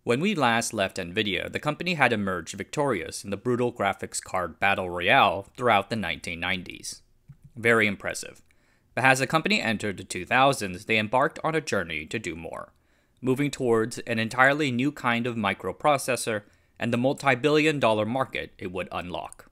When we last left Nvidia, the company had emerged victorious in the brutal graphics card Battle Royale throughout the 1990s. Very impressive. But as the company entered the 2000s, they embarked on a journey to do more, moving towards an entirely new kind of microprocessor and the multi-billion-dollar market it would unlock.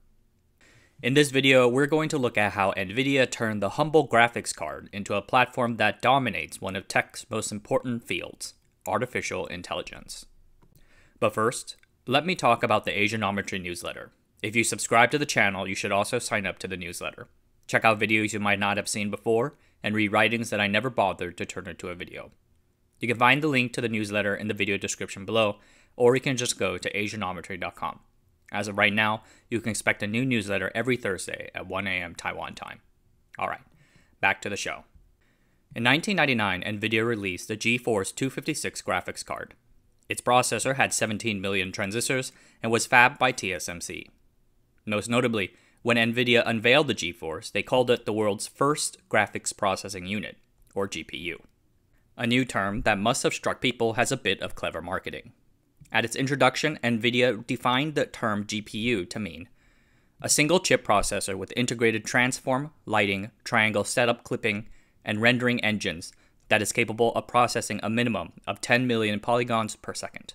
In this video, we're going to look at how Nvidia turned the humble graphics card into a platform that dominates one of tech's most important fields, artificial intelligence. But first, let me talk about the Asianometry newsletter. If you subscribe to the channel, you should also sign up to the newsletter. Check out videos you might not have seen before, and read writings that I never bothered to turn into a video. You can find the link to the newsletter in the video description below, or you can just go to asianometry.com. As of right now, you can expect a new newsletter every Thursday at 1 a.m. Taiwan time. Alright, back to the show. In 1999, Nvidia released the GeForce 256 graphics card. Its processor had 17 million transistors and was fabbed by TSMC. Most notably, when Nvidia unveiled the GeForce, they called it the world's first graphics processing unit, or GPU. A new term that must have struck people as a bit of clever marketing. At its introduction, Nvidia defined the term GPU to mean a single chip processor with integrated transform, lighting, triangle setup clipping, and rendering engines that is capable of processing a minimum of 10 million polygons per second.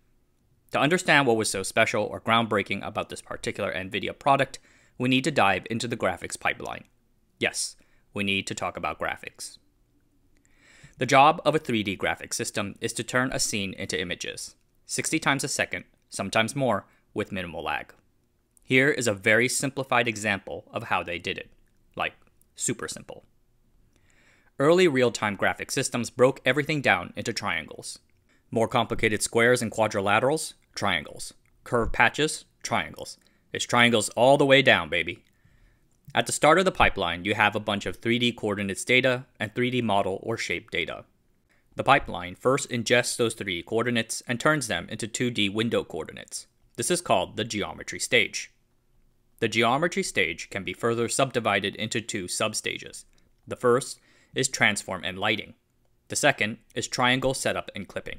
To understand what was so special or groundbreaking about this particular Nvidia product, we need to dive into the graphics pipeline. Yes, we need to talk about graphics. The job of a 3D graphics system is to turn a scene into images, 60 times a second, sometimes more, with minimal lag. Here is a very simplified example of how they did it. Like, super simple. Early real-time graphics systems broke everything down into triangles. More complicated squares and quadrilaterals, triangles. Curved patches, triangles. It's triangles all the way down, baby. At the start of the pipeline, you have a bunch of 3D coordinates data and 3D model or shape data. The pipeline first ingests those 3D coordinates and turns them into 2D window coordinates. This is called the geometry stage. The geometry stage can be further subdivided into two substages. The first is transform and lighting. The second is triangle setup and clipping.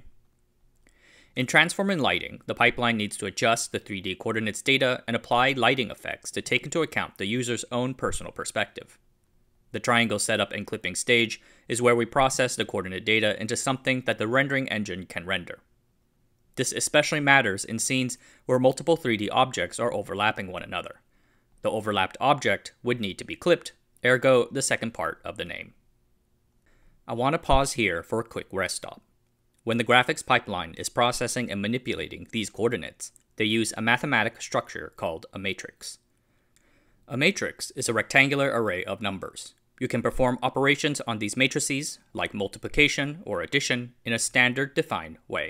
In transform and lighting, the pipeline needs to adjust the 3D coordinates data and apply lighting effects to take into account the user's own personal perspective. The triangle setup and clipping stage is where we process the coordinate data into something that the rendering engine can render. This especially matters in scenes where multiple 3D objects are overlapping one another. The overlapped object would need to be clipped, ergo the second part of the name. I want to pause here for a quick rest stop. When the graphics pipeline is processing and manipulating these coordinates, they use a mathematical structure called a matrix. A matrix is a rectangular array of numbers. You can perform operations on these matrices, like multiplication or addition, in a standard defined way.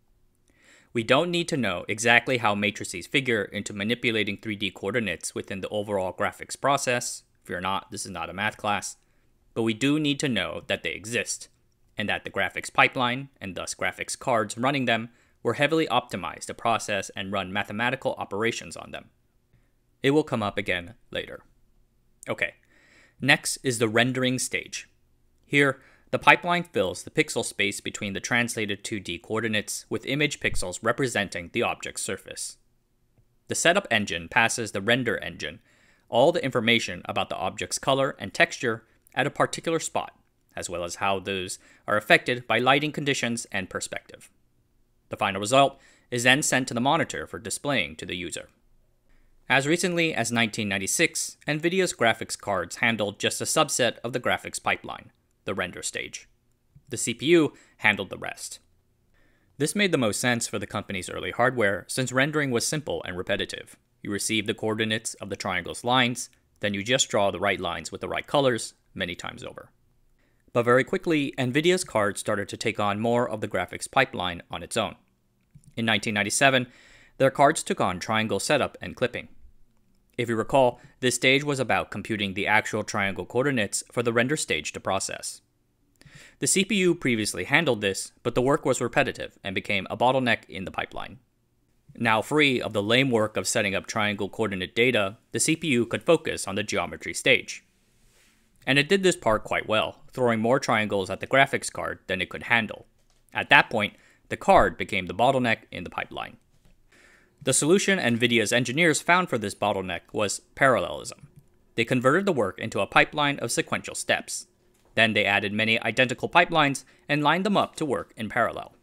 We don't need to know exactly how matrices figure into manipulating 3D coordinates within the overall graphics process. Fear not, this is not a math class. But we do need to know that they exist, and that the graphics pipeline, and thus graphics cards running them, were heavily optimized to process and run mathematical operations on them. It will come up again later. Okay, next is the rendering stage. Here, the pipeline fills the pixel space between the translated 2D coordinates with image pixels representing the object's surface. The setup engine passes the render engine all the information about the object's color and texture at a particular spot, as well as how those are affected by lighting conditions and perspective. The final result is then sent to the monitor for displaying to the user. As recently as 1996, Nvidia's graphics cards handled just a subset of the graphics pipeline, the render stage. The CPU handled the rest. This made the most sense for the company's early hardware since rendering was simple and repetitive. You receive the coordinates of the triangle's lines, then you just draw the right lines with the right colors many times over. But very quickly, Nvidia's cards started to take on more of the graphics pipeline on its own. In 1997, their cards took on triangle setup and clipping. If you recall, this stage was about computing the actual triangle coordinates for the render stage to process. The CPU previously handled this, but the work was repetitive and became a bottleneck in the pipeline. Now free of the lame work of setting up triangle coordinate data, the CPU could focus on the geometry stage. And it did this part quite well, throwing more triangles at the graphics card than it could handle. At that point, The card became the bottleneck in the pipeline. The solution Nvidia's engineers found for this bottleneck was parallelism. They converted the work into a pipeline of sequential steps. Then they added many identical pipelines and lined them up to work in parallel.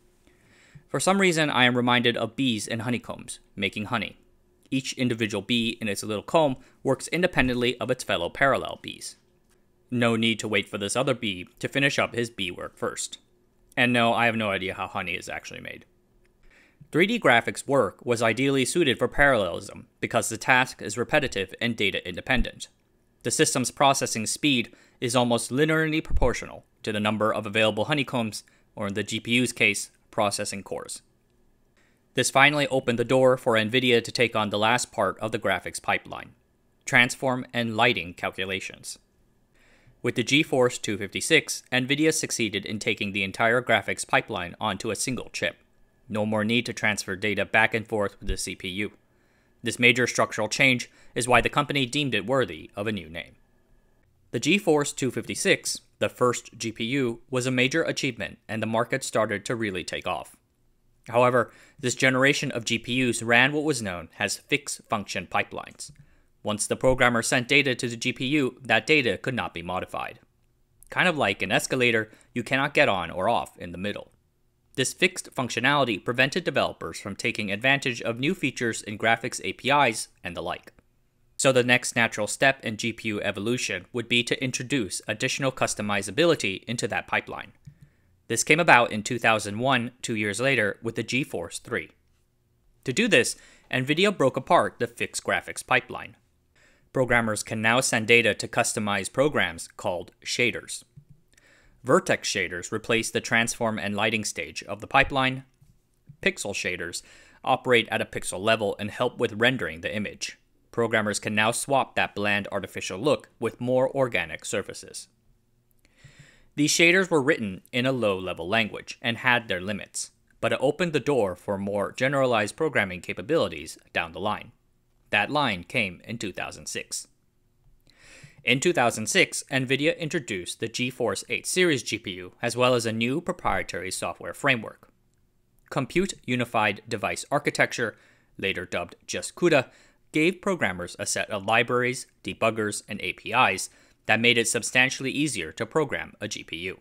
For some reason, I am reminded of bees and honeycombs, making honey. Each individual bee in its little comb works independently of its fellow parallel bees. No need to wait for this other bee to finish up his bee work first. And no, I have no idea how honey is actually made. 3D graphics work was ideally suited for parallelism because the task is repetitive and data independent. The system's processing speed is almost linearly proportional to the number of available honeycombs, or in the GPU's case, processing cores. This finally opened the door for Nvidia to take on the last part of the graphics pipeline: transform and lighting calculations. With the GeForce 256, Nvidia succeeded in taking the entire graphics pipeline onto a single chip. No more need to transfer data back and forth with the CPU. This major structural change is why the company deemed it worthy of a new name. The GeForce 256, the first GPU, was a major achievement, and the market started to really take off. However, this generation of GPUs ran what was known as fixed-function pipelines. Once the programmer sent data to the GPU, that data could not be modified. Kind of like an escalator, you cannot get on or off in the middle. This fixed functionality prevented developers from taking advantage of new features in graphics APIs and the like. So the next natural step in GPU evolution would be to introduce additional customizability into that pipeline. This came about in 2001, 2 years later, with the GeForce 3. To do this, Nvidia broke apart the fixed graphics pipeline. Programmers can now send data to customized programs called shaders. Vertex shaders replace the transform and lighting stage of the pipeline. Pixel shaders operate at a pixel level and help with rendering the image. Programmers can now swap that bland artificial look with more organic surfaces. These shaders were written in a low-level language and had their limits, but it opened the door for more generalized programming capabilities down the line. That line came in 2006. In 2006, Nvidia introduced the GeForce 8 series GPU as well as a new proprietary software framework. Compute Unified Device Architecture, later dubbed just CUDA, gave programmers a set of libraries, debuggers, and APIs that made it substantially easier to program a GPU.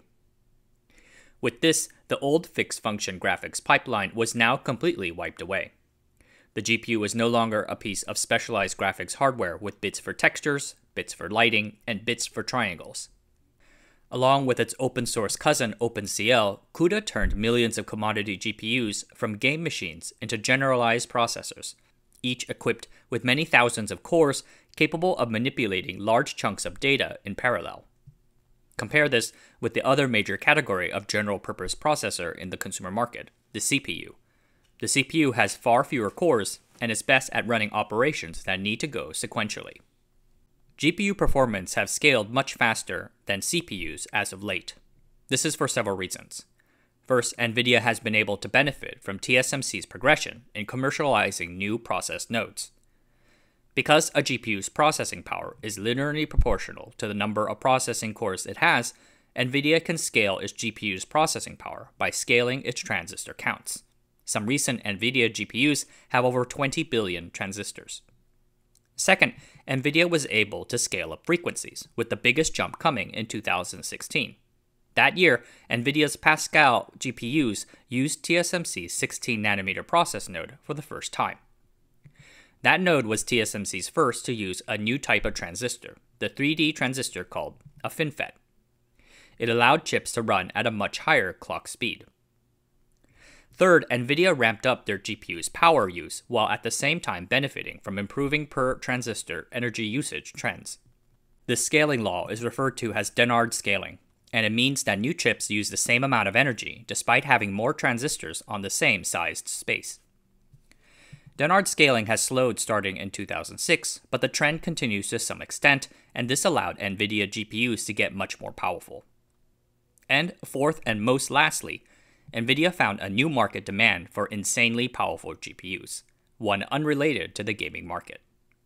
With this, the old fixed-function graphics pipeline was now completely wiped away. The GPU was no longer a piece of specialized graphics hardware with bits for textures, bits for lighting, and bits for triangles. Along with its open-source cousin OpenCL, CUDA turned millions of commodity GPUs from game machines into generalized processors, each equipped with many thousands of cores capable of manipulating large chunks of data in parallel. Compare this with the other major category of general-purpose processor in the consumer market, the CPU. The CPU has far fewer cores and is best at running operations that need to go sequentially. GPU performance have scaled much faster than CPUs as of late. This is for several reasons. First, Nvidia has been able to benefit from TSMC's progression in commercializing new process nodes. Because a GPU's processing power is linearly proportional to the number of processing cores it has, Nvidia can scale its GPU's processing power by scaling its transistor counts. Some recent Nvidia GPUs have over 20 billion transistors. Second, Nvidia was able to scale up frequencies, with the biggest jump coming in 2016. That year, Nvidia's Pascal GPUs used TSMC's 16nm process node for the first time. That node was TSMC's first to use a new type of transistor, the 3D transistor called a FinFET. It allowed chips to run at a much higher clock speed. Third, Nvidia ramped up their GPU's power use while at the same time benefiting from improving per transistor energy usage trends. This scaling law is referred to as Dennard scaling, and it means that new chips use the same amount of energy despite having more transistors on the same sized space. Dennard scaling has slowed starting in 2006, but the trend continues to some extent, and this allowed Nvidia GPUs to get much more powerful. And fourth and most lastly, Nvidia found a new market demand for insanely powerful GPUs, one unrelated to the gaming market.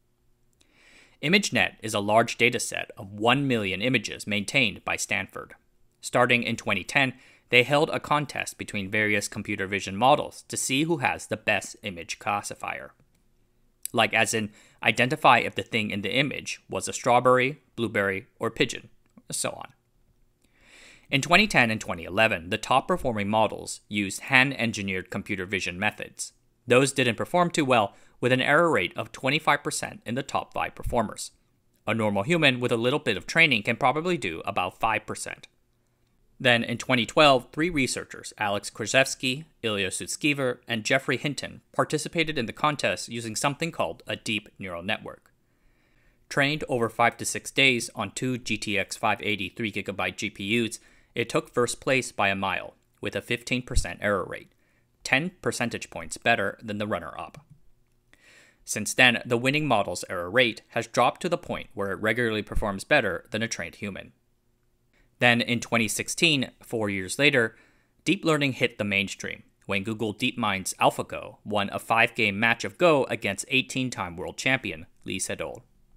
ImageNet is a large dataset of 1 million images maintained by Stanford. Starting in 2010, they held a contest between various computer vision models to see who has the best image classifier. Like as in, identify if the thing in the image was a strawberry, blueberry, or pigeon, so on. In 2010 and 2011, the top performing models used hand-engineered computer vision methods. Those didn't perform too well, with an error rate of 25% in the top 5 performers. A normal human with a little bit of training can probably do about 5%. Then in 2012, 3 researchers, Alex Krzyzewski, Ilya Sutskever, and Jeffrey Hinton, participated in the contest using something called a deep neural network. Trained over 5 to 6 days on 2 GTX 580 3GB GPUs, it took first place by a mile, with a 15% error rate, 10 percentage points better than the runner-up. Since then, the winning model's error rate has dropped to the point where it regularly performs better than a trained human. Then in 2016, 4 years later, deep learning hit the mainstream when Google DeepMind's AlphaGo won a 5-game match of Go against 18-time world champion Lee Sedol.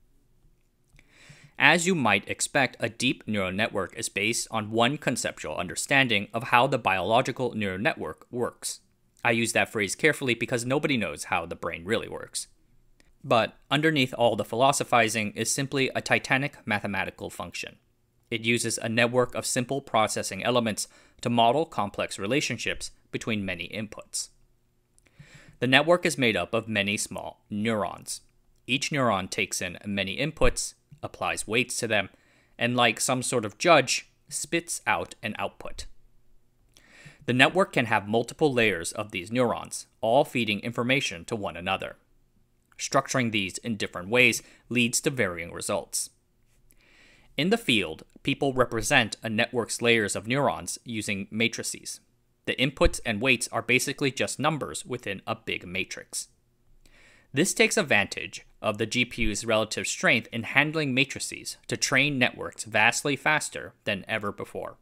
As you might expect, a deep neural network is based on one conceptual understanding of how the biological neural network works. I use that phrase carefully because nobody knows how the brain really works. But underneath all the philosophizing is simply a titanic mathematical function. It uses a network of simple processing elements to model complex relationships between many inputs. The network is made up of many small neurons. Each neuron takes in many inputs, applies weights to them, and like some sort of judge, spits out an output. The network can have multiple layers of these neurons, all feeding information to one another. Structuring these in different ways leads to varying results. In the field, people represent a network's layers of neurons using matrices. The inputs and weights are basically just numbers within a big matrix. This takes advantage of the GPU's relative strength in handling matrices to train networks vastly faster than ever before.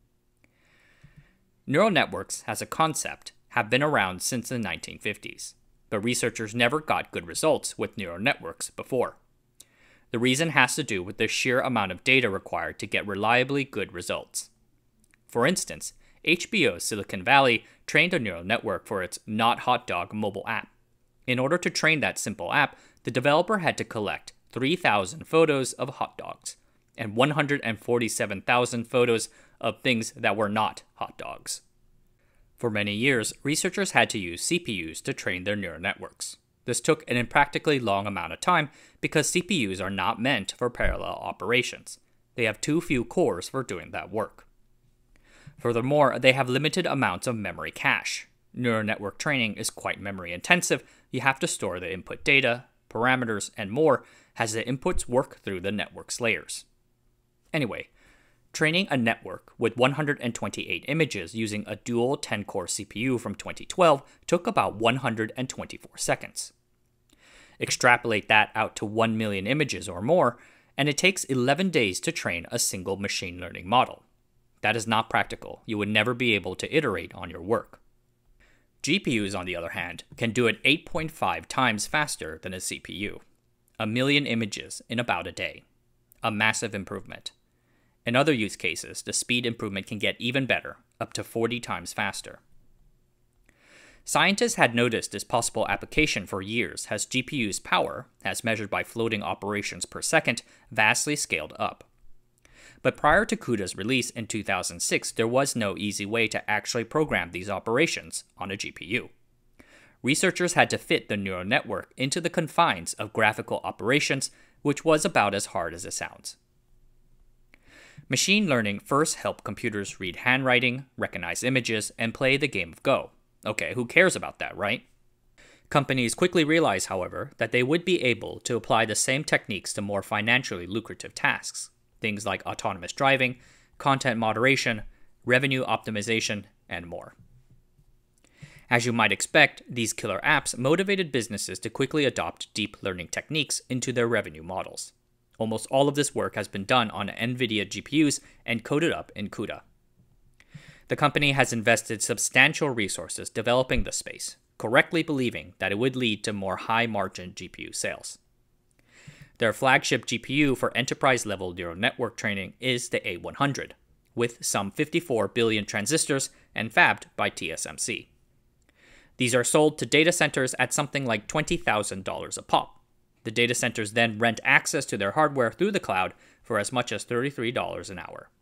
Neural networks, as a concept, have been around since the 1950s, but researchers never got good results with neural networks before. The reason has to do with the sheer amount of data required to get reliably good results. For instance, HBO's Silicon Valley trained a neural network for its Not Hot Dog mobile app. In order to train that simple app, the developer had to collect 3,000 photos of hot dogs and 147,000 photos of things that were not hot dogs. For many years, researchers had to use CPUs to train their neural networks. This took an impractically long amount of time because CPUs are not meant for parallel operations. They have too few cores for doing that work. Furthermore, they have limited amounts of memory cache. Neural network training is quite memory intensive. You have to store the input data, parameters, and more as the inputs work through the network's layers. Anyway, training a network with 128 images using a dual 10-core CPU from 2012 took about 124 seconds. Extrapolate that out to 1 million images or more, and it takes 11 days to train a single machine learning model. That is not practical. You would never be able to iterate on your work. GPUs, on the other hand, can do it 8.5 times faster than a CPU. 1 million images in about a day. A massive improvement. In other use cases, the speed improvement can get even better, up to 40 times faster. Scientists had noticed this possible application for years as GPU's power, as measured by floating operations per second, vastly scaled up. But prior to CUDA's release in 2006, there was no easy way to actually program these operations on a GPU. Researchers had to fit the neural network into the confines of graphical operations, which was about as hard as it sounds. Machine learning first helped computers read handwriting, recognize images, and play the game of Go. Okay, who cares about that, right? Companies quickly realized, however, that they would be able to apply the same techniques to more financially lucrative tasks, things like autonomous driving, content moderation, revenue optimization, and more. As you might expect, these killer apps motivated businesses to quickly adopt deep learning techniques into their revenue models. Almost all of this work has been done on Nvidia GPUs and coded up in CUDA. The company has invested substantial resources developing the space, correctly believing that it would lead to more high-margin GPU sales. Their flagship GPU for enterprise-level neural network training is the A100, with some 54 billion transistors and fabbed by TSMC. These are sold to data centers at something like $20,000 a pop. The data centers then rent access to their hardware through the cloud for as much as $33 an hour.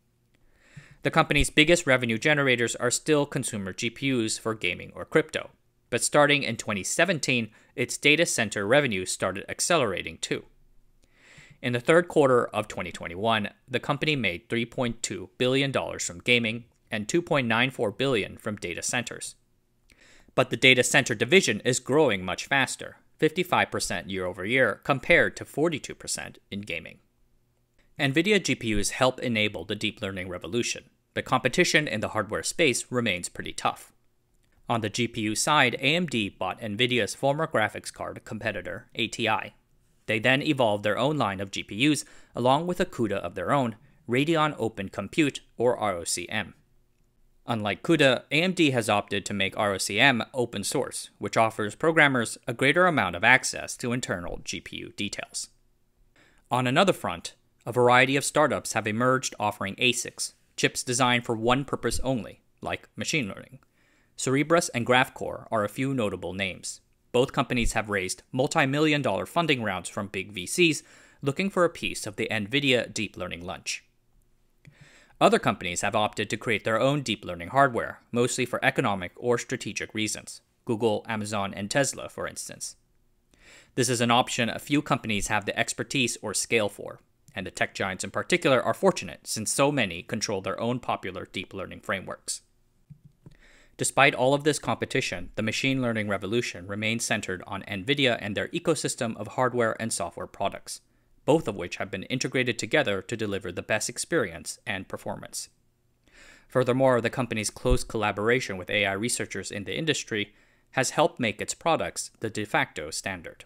The company's biggest revenue generators are still consumer GPUs for gaming or crypto, but starting in 2017, its data center revenue started accelerating too. In the third quarter of 2021, the company made $3.2 billion from gaming and $2.94 billion from data centers. But the data center division is growing much faster, 55% year over year compared to 42% in gaming. Nvidia GPUs help enable the deep learning revolution, but competition in the hardware space remains pretty tough. On the GPU side, AMD bought Nvidia's former graphics card competitor, ATI. They then evolved their own line of GPUs along with a CUDA of their own, Radeon Open Compute or ROCm. Unlike CUDA, AMD has opted to make ROCm open source, which offers programmers a greater amount of access to internal GPU details. On another front, a variety of startups have emerged offering ASICs, chips designed for one purpose only, like machine learning. Cerebras and GraphCore are a few notable names. Both companies have raised multi-million-dollar funding rounds from big VCs looking for a piece of the Nvidia deep learning lunch. Other companies have opted to create their own deep learning hardware, mostly for economic or strategic reasons. Google, Amazon, and Tesla, for instance. This is an option a few companies have the expertise or scale for, and the tech giants in particular are fortunate since so many control their own popular deep learning frameworks. Despite all of this competition, the machine learning revolution remains centered on Nvidia and their ecosystem of hardware and software products, both of which have been integrated together to deliver the best experience and performance. Furthermore, the company's close collaboration with AI researchers in the industry has helped make its products the de facto standard.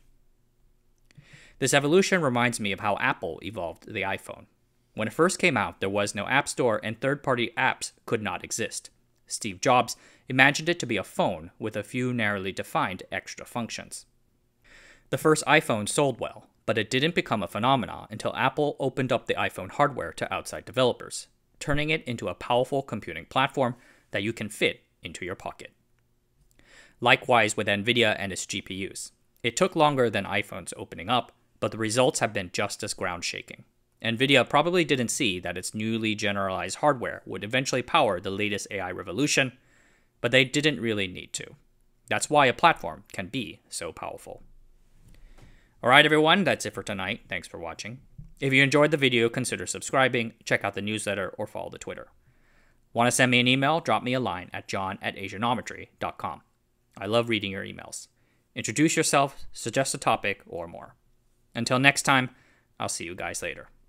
This evolution reminds me of how Apple evolved the iPhone. When it first came out, there was no App Store and third-party apps could not exist. Steve Jobs imagined it to be a phone with a few narrowly defined extra functions. The first iPhone sold well, but it didn't become a phenomenon until Apple opened up the iPhone hardware to outside developers, turning it into a powerful computing platform that you can fit into your pocket. Likewise with Nvidia and its GPUs. It took longer than iPhone's opening up, but the results have been just as ground-shaking. Nvidia probably didn't see that its newly generalized hardware would eventually power the latest AI revolution, but they didn't really need to. That's why a platform can be so powerful. Alright everyone, that's it for tonight. Thanks for watching. If you enjoyed the video, consider subscribing, check out the newsletter, or follow the Twitter. Want to send me an email? Drop me a line at john@asianometry.com. I love reading your emails. Introduce yourself, suggest a topic, or more. Until next time, I'll see you guys later.